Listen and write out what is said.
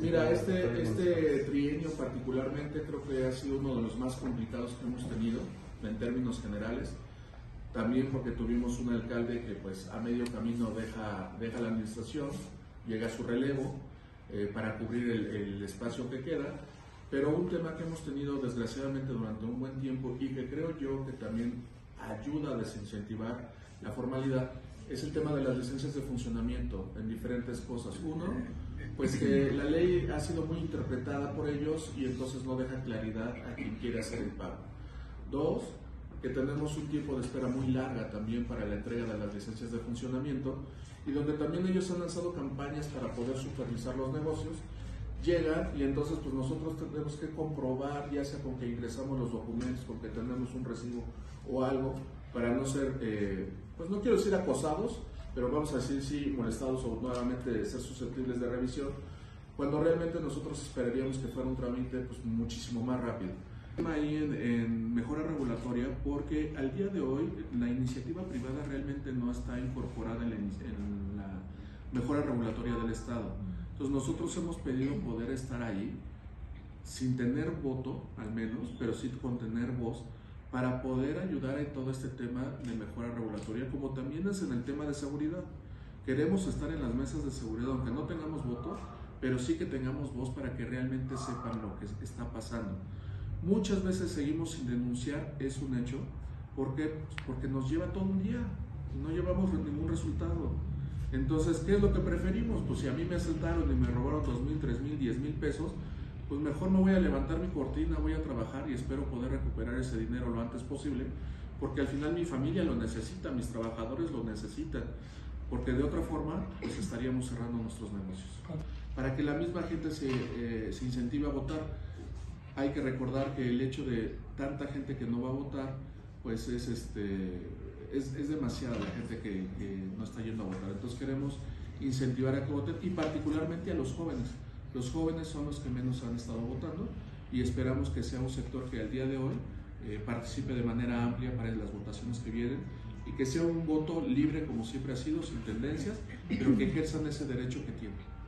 Mira, este trienio particularmente creo que ha sido uno de los más complicados que hemos tenido en términos generales. También porque tuvimos un alcalde que pues a medio camino deja la administración, llega a su relevo para cubrir el espacio que queda. Pero un tema que hemos tenido desgraciadamente durante un buen tiempo y que creo yo que también ayuda a desincentivar la formalidad es el tema de las licencias de funcionamiento en diferentes cosas. Uno, pues que la ley ha sido muy interpretada por ellos y entonces no deja claridad a quien quiere hacer el pago. Dos, que tenemos un tiempo de espera muy larga también para la entrega de las licencias de funcionamiento y donde también ellos han lanzado campañas para poder supervisar los negocios. Llegan y entonces pues nosotros tenemos que comprobar, ya sea con que ingresamos los documentos, con que tenemos un recibo o algo, para no ser, pues no quiero decir acosados, pero vamos a decir sí molestados o nuevamente ser susceptibles de revisión, cuando realmente nosotros esperaríamos que fuera un trámite pues muchísimo más rápido. Ahí en mejora regulatoria, porque al día de hoy la iniciativa privada realmente no está incorporada en la mejora regulatoria del Estado. Entonces nosotros hemos pedido poder estar ahí sin tener voto al menos, pero sí con tener voz para poder ayudar en todo este tema de mejora regulatoria, como también es en el tema de seguridad. Queremos estar en las mesas de seguridad, aunque no tengamos voto, pero sí que tengamos voz para que realmente sepan lo que está pasando. Muchas veces seguimos sin denunciar, es un hecho, ¿por qué? Porque nos lleva todo un día y no llevamos ningún resultado. Entonces, ¿qué es lo que preferimos? Pues si a mí me asaltaron y me robaron 2,000, 3,000, 10,000 pesos, pues mejor me voy a levantar mi cortina, voy a trabajar y espero poder recuperar ese dinero lo antes posible, porque al final mi familia lo necesita, mis trabajadores lo necesitan, porque de otra forma pues estaríamos cerrando nuestros negocios. Para que la misma gente se incentive a votar, hay que recordar que el hecho de tanta gente que no va a votar, pues es demasiada la gente que no está yendo a votar. Entonces queremos incentivar a que voten y particularmente a los jóvenes. Los jóvenes son los que menos han estado votando y esperamos que sea un sector que al día de hoy participe de manera amplia para las votaciones que vienen y que sea un voto libre como siempre ha sido, sin tendencias, pero que ejerzan ese derecho que tienen.